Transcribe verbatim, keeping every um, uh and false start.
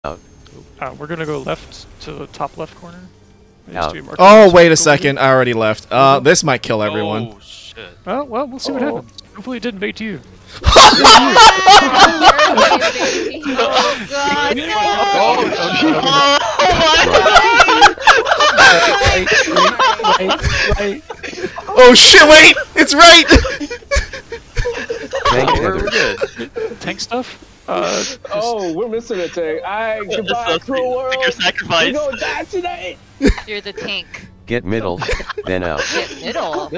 Out. Uh, we're gonna go left to the top left corner. Out. Oh, wait a second. I already left. Uh, this might kill everyone. Oh, shit. Oh, well, we'll see what Uh-oh. happens. Hopefully it didn't bait you. Oh, God, no! Oh shit, wait! It's right! Tank Oh, we're, Heather. we're good. Tank stuff? Uh, Oh, we're missing a tank. Alright, goodbye, cruel world. Take your We sacrifice. gonna die today. You're the tank. Get middle, then out. Get middle.